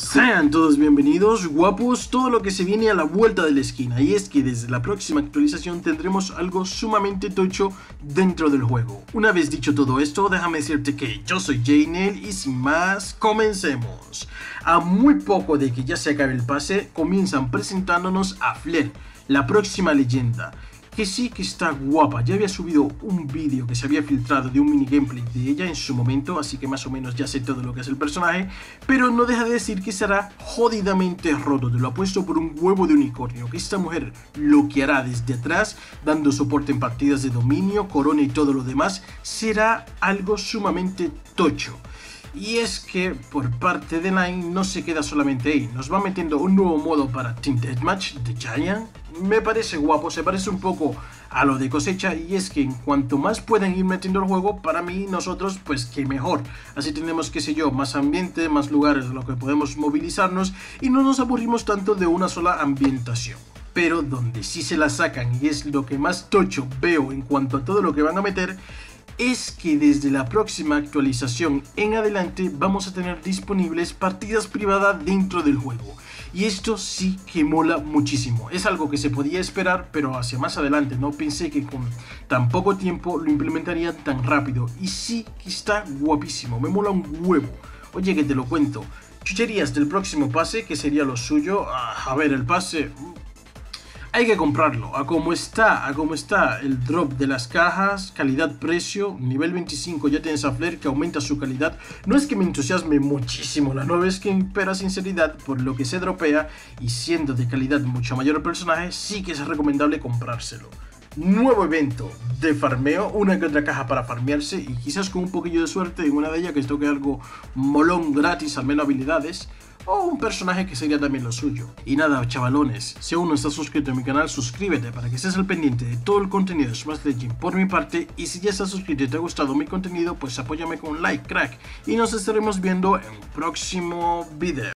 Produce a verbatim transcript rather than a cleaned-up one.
Sean todos bienvenidos, guapos, todo lo que se viene a la vuelta de la esquina, y es que desde la próxima actualización tendremos algo sumamente tocho dentro del juego. Una vez dicho todo esto, déjame decirte que yo soy Jaynel y sin más, comencemos. A muy poco de que ya se acabe el pase, comienzan presentándonos a Flare, la próxima leyenda. Que sí que está guapa. Ya había subido un vídeo que se había filtrado de un mini gameplay de ella en su momento, así que más o menos ya sé todo lo que es el personaje, pero no deja de decir que será jodidamente roto. Te lo apuesto por un huevo de unicornio, que esta mujer lo que hará desde atrás, dando soporte en partidas de dominio, corona y todo lo demás, será algo sumamente tocho. Y es que por parte de Nine no se queda solamente ahí, nos va metiendo un nuevo modo para Team Deathmatch de Giant. Me parece guapo, se parece un poco a lo de cosecha, y es que en cuanto más puedan ir metiendo el juego, para mí, nosotros, pues que mejor. Así tenemos, qué sé yo, más ambiente, más lugares en los que podemos movilizarnos y no nos aburrimos tanto de una sola ambientación. Pero donde sí se la sacan, y es lo que más tocho veo en cuanto a todo lo que van a meter, es que desde la próxima actualización en adelante vamos a tener disponibles partidas privadas dentro del juego. Y esto sí que mola muchísimo. Es algo que se podía esperar, pero hacia más adelante. No pensé que con tan poco tiempo lo implementarían tan rápido. Y sí que está guapísimo, me mola un huevo. Oye, que te lo cuento. Chucherías del próximo pase, que sería lo suyo. A ver, el pase... hay que comprarlo, a como está, a como está el drop de las cajas, calidad-precio, nivel veinticinco ya tienes a Flare que aumenta su calidad. No es que me entusiasme muchísimo la nueva skin, pero a sinceridad, por lo que se dropea y siendo de calidad mucho mayor el personaje, sí que es recomendable comprárselo. Nuevo evento de farmeo, una que otra caja para farmearse y quizás con un poquillo de suerte en una de ellas que toque algo molón gratis, al menos habilidades, o un personaje que sería también lo suyo. Y nada, chavalones, si aún no estás suscrito a mi canal, suscríbete para que estés al pendiente de todo el contenido de Smash Legends por mi parte, y si ya estás suscrito y te ha gustado mi contenido, pues apóyame con un like, crack, y nos estaremos viendo en un próximo video.